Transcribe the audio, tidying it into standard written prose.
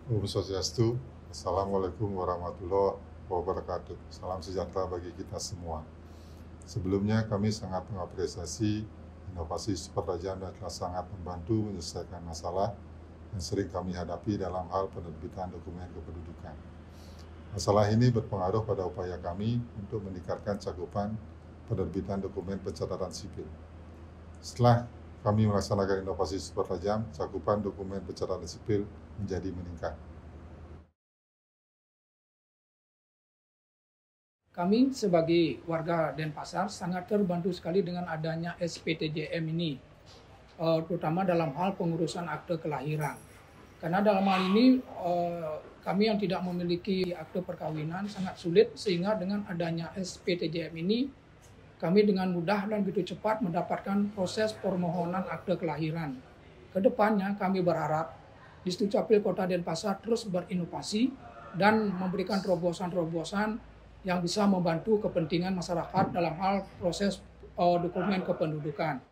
Om Swastiastu. Assalamualaikum warahmatullahi wabarakatuh. Salam sejahtera bagi kita semua. Sebelumnya kami sangat mengapresiasi inovasi Super Tajam yang telah sangat membantu menyelesaikan masalah yang sering kami hadapi dalam hal penerbitan dokumen kependudukan. Masalah ini berpengaruh pada upaya kami untuk meningkatkan cakupan penerbitan dokumen pencatatan sipil. Setelah kami melaksanakan inovasi Super Tajam, cakupan dokumen pencatatan sipil menjadi meningkat. Kami sebagai warga Denpasar sangat terbantu sekali dengan adanya SPTJM ini, terutama dalam hal pengurusan akte kelahiran. Karena dalam hal ini kami yang tidak memiliki akte perkawinan sangat sulit, sehingga dengan adanya SPTJM ini kami dengan mudah dan begitu cepat mendapatkan proses permohonan akte kelahiran. Kedepannya kami berharap Disdukcapil Kota Denpasar terus berinovasi dan memberikan terobosan-terobosan yang bisa membantu kepentingan masyarakat dalam hal proses dokumen kependudukan.